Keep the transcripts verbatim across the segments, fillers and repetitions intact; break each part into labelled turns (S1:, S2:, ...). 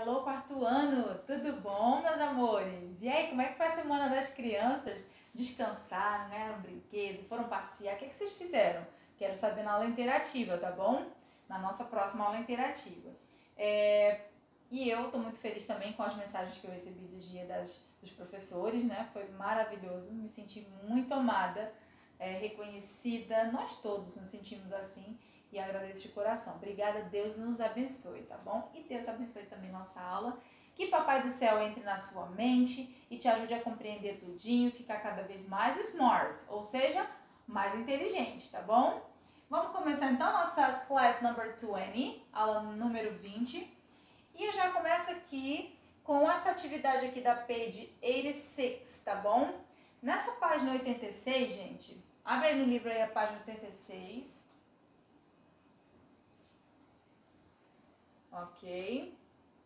S1: Alô, quarto ano, tudo bom, meus amores? E aí, como é que foi a semana das crianças? Descansaram, ganharam um brinquedo, foram passear, o que, que vocês fizeram? Quero saber na aula interativa, tá bom? Na nossa próxima aula interativa. É, e eu tô muito feliz também com as mensagens que eu recebi do dia das, dos professores, né? Foi maravilhoso, me senti muito amada, é, reconhecida, nós todos nos sentimos assim. E agradeço de coração. Obrigada, Deus nos abençoe, tá bom? E Deus abençoe também nossa aula. Que Papai do Céu entre na sua mente e te ajude a compreender tudinho, ficar cada vez mais smart, ou seja, mais inteligente, tá bom? Vamos começar então a nossa class number vinte, aula número vinte. E eu já começo aqui com essa atividade aqui da page oitenta e seis, tá bom? Nessa página oitenta e seis, gente, abre aí no livro aí a página oitenta e seis. Ok?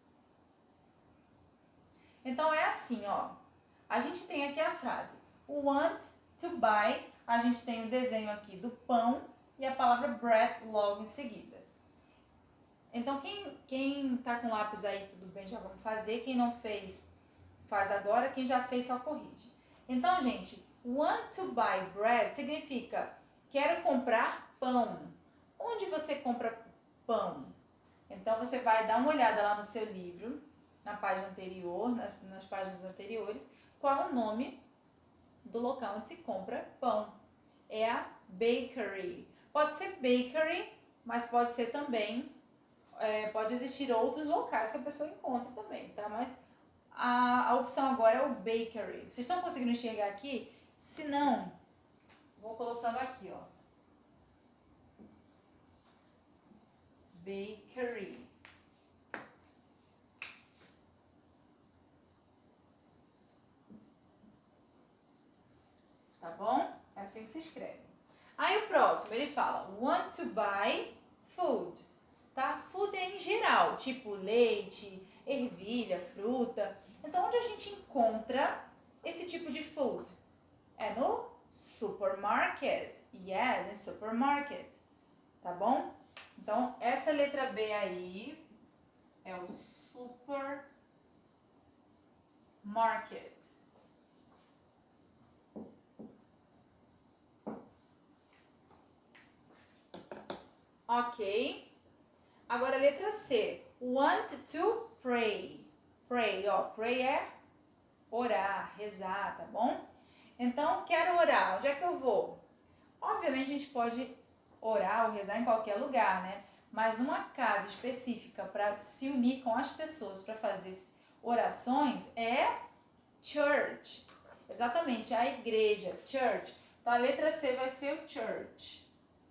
S1: Então é assim, ó. A gente tem aqui a frase want to buy. A gente tem o desenho aqui do pão e a palavra bread logo em seguida. Então quem, quem tá com lápis aí, tudo bem, já vamos fazer. Quem não fez, faz agora. Quem já fez, só corrige. Então, gente, want to buy bread significa quero comprar pão. Onde você compra pão? Então, você vai dar uma olhada lá no seu livro, na página anterior, nas, nas páginas anteriores, qual é o nome do local onde se compra pão. É a bakery. Pode ser bakery, mas pode ser também, é, pode existir outros locais que a pessoa encontra também, tá? Mas a, a opção agora é o bakery. Vocês estão conseguindo enxergar aqui? Se não, vou colocando aqui, ó. Bakery. Tá bom? É assim que se escreve. Aí o próximo, ele fala want to buy food, tá? Food é em geral, tipo leite, ervilha, fruta. Então, onde a gente encontra esse tipo de food? É no supermarket. Yes, em supermarket. Tá bom? Então, essa letra B aí é o supermarket. Ok. Agora a letra C. Want to pray. Pray, ó. Pray é orar, rezar, tá bom? Então, quero orar. Onde é que eu vou? Obviamente, a gente pode orar ou rezar em qualquer lugar, né? Mas uma casa específica para se unir com as pessoas para fazer orações é church. Exatamente, a igreja, church. Então, a letra C vai ser o church.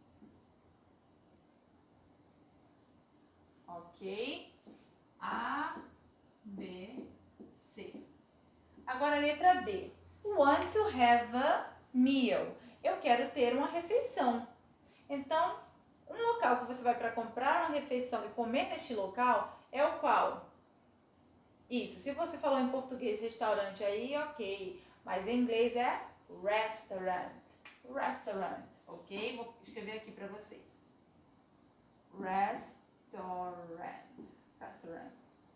S1: Ok? A, B, C. Agora a letra D. Want to have a meal. Eu quero ter uma refeição. Então, um local que você vai para comprar uma refeição e comer neste local é o qual? Isso, se você falou em português restaurante aí, ok. Mas em inglês é restaurant. Restaurant, ok? Vou escrever aqui para vocês. Restaurant. Restaurant.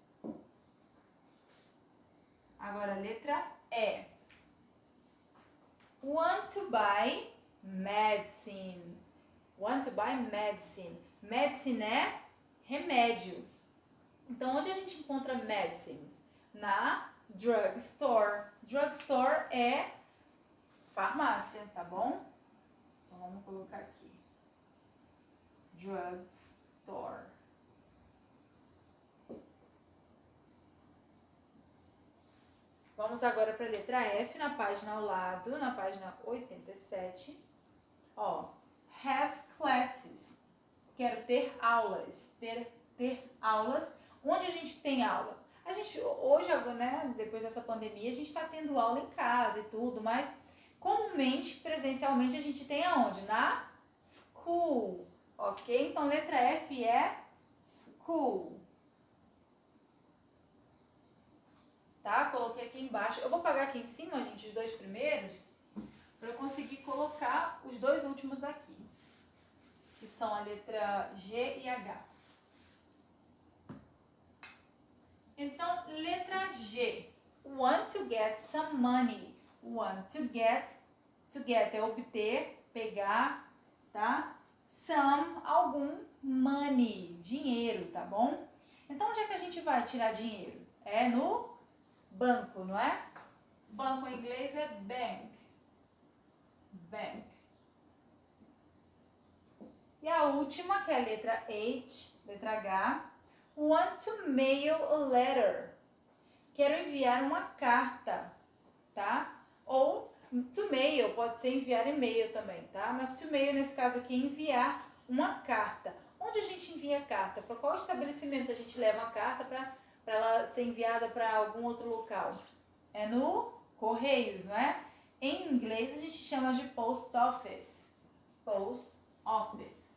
S1: Agora a letra E. Want to buy medicine. Want to buy medicine. Medicine é remédio. Então, onde a gente encontra medicines? Na drugstore. Drugstore é farmácia, tá bom? Então, vamos colocar aqui. Drugstore. Vamos agora para a letra F, na página ao lado, na página oitenta e sete. Ó, have classes. Quero ter aulas. Ter, ter aulas. Onde a gente tem aula? A gente, hoje, né, depois dessa pandemia, a gente está tendo aula em casa e tudo, mas comumente, presencialmente, a gente tem aonde? Na school, ok? Então, letra F é school. Tá? Coloquei aqui embaixo. Eu vou apagar aqui em cima, gente, os dois primeiros, para eu conseguir colocar os dois últimos aqui, que são a letra G e H. G. Want to get some money. Want to get. To get é obter, pegar, tá? Some, algum, money, dinheiro, tá bom? Então, onde é que a gente vai tirar dinheiro? É no banco, não é? Banco em inglês é bank. Bank. E a última, que é a letra H, letra H. Want to mail a letter. Quero enviar uma carta, tá? Ou to mail, pode ser enviar e-mail também, tá? Mas to mail, nesse caso aqui, é enviar uma carta. Onde a gente envia a carta? Para qual estabelecimento a gente leva a carta para ela ser enviada para algum outro local? É no Correios, não é? Em inglês a gente chama de post office. Post office.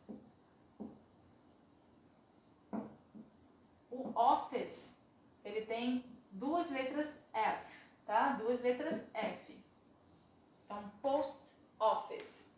S1: O office, ele tem duas letras F, tá? Duas letras F. Então, post office.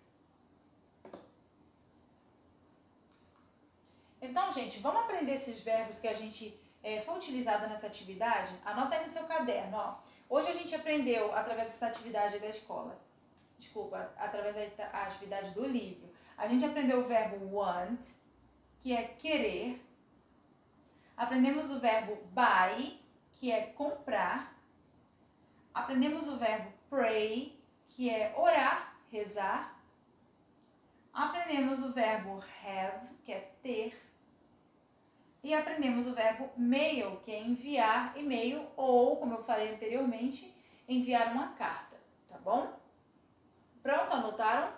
S1: Então, gente, vamos aprender esses verbos que a gente é, foi utilizado nessa atividade? Anota aí no seu caderno, ó. Hoje a gente aprendeu, através dessa atividade da escola, desculpa, através da atividade do livro, a gente aprendeu o verbo want, que é querer. Aprendemos o verbo buy, que é comprar. Aprendemos o verbo pray, que é orar, rezar. Aprendemos o verbo have, que é ter. E aprendemos o verbo mail, que é enviar e-mail ou, como eu falei anteriormente, enviar uma carta, tá bom? Pronto, anotaram?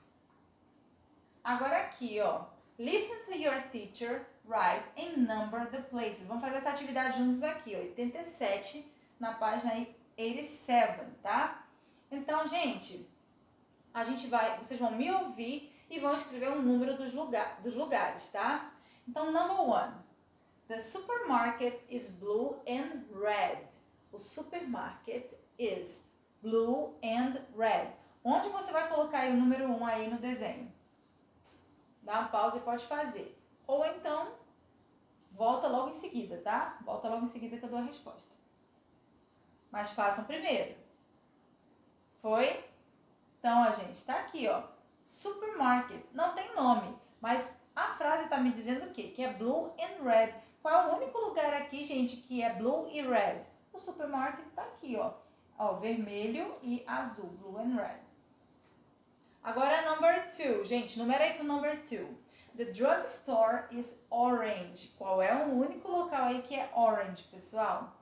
S1: Agora aqui, ó. Listen to your teacher, write and number the places. Vamos fazer essa atividade juntos aqui, ó, oitenta e sete, na página oitenta e sete, tá? Então, gente, a gente vai, vocês vão me ouvir e vão escrever um número dos, lugar, dos lugares, tá? Então, number one. The supermarket is blue and red. O supermarket is blue and red. Onde você vai colocar aí o número um aí no desenho? Dá uma pausa e pode fazer. Ou então, volta logo em seguida, tá? Volta logo em seguida que eu dou a resposta. Mas façam primeiro. Foi? Então, a gente tá aqui, ó. Supermarket. Não tem nome, mas a frase tá me dizendo o quê? Que é blue and red. Qual é o único lugar aqui, gente, que é blue e red? O supermarket tá aqui, ó. Ó, vermelho e azul. Blue and red. Agora, number two. Gente, numera aí pro number two. The drugstore is orange. Qual é o único local aí que é orange, pessoal?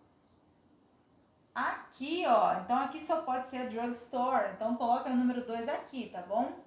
S1: Aqui, ó. Então, aqui só pode ser a drugstore. Então, coloca o número dois aqui, tá bom?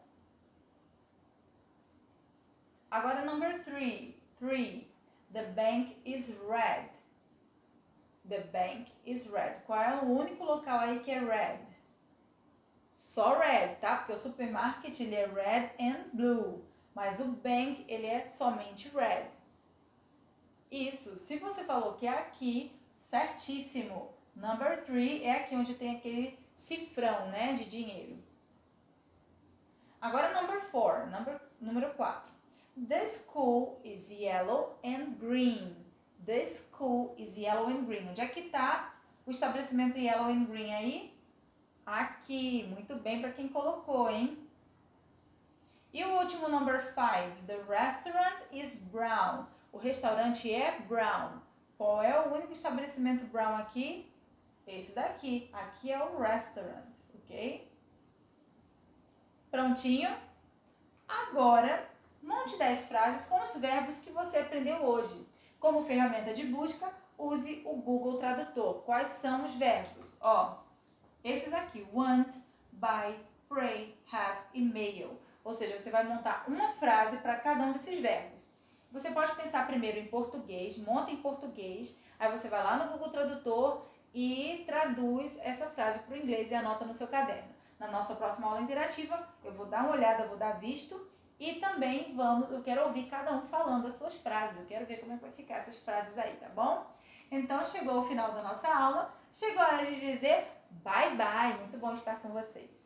S1: Agora, number three. Three. The bank is red. The bank is red. Qual é o único local aí que é red? Só red, tá? Porque o supermarket, ele é red and blue. Mas o bank, ele é somente red. Isso. Se você falou que é aqui, certíssimo. Number three é aqui onde tem aquele cifrão, né, de dinheiro. Agora, number four. Number, número quatro. The school is yellow and green. The school is yellow and green. Onde é que está o estabelecimento yellow and green aí? Aqui. Muito bem para quem colocou, hein? E o último, number five. The restaurant is brown. O restaurante é brown. Qual é o único estabelecimento brown aqui? Esse daqui. Aqui é o restaurant, ok? Prontinho? Agora, monte dez frases com os verbos que você aprendeu hoje. Como ferramenta de busca, use o Google Tradutor. Quais são os verbos? Ó, esses aqui. Want, buy, pray, have e mail. Ou seja, você vai montar uma frase para cada um desses verbos. Você pode pensar primeiro em português, monta em português, aí você vai lá no Google Tradutor e traduz essa frase para o inglês e anota no seu caderno. Na nossa próxima aula interativa, eu vou dar uma olhada, vou dar visto e também vamos, eu quero ouvir cada um falando as suas frases. Eu quero ver como é que vai ficar essas frases aí, tá bom? Então, chegou o final da nossa aula, chegou a hora de dizer bye bye. Muito bom estar com vocês.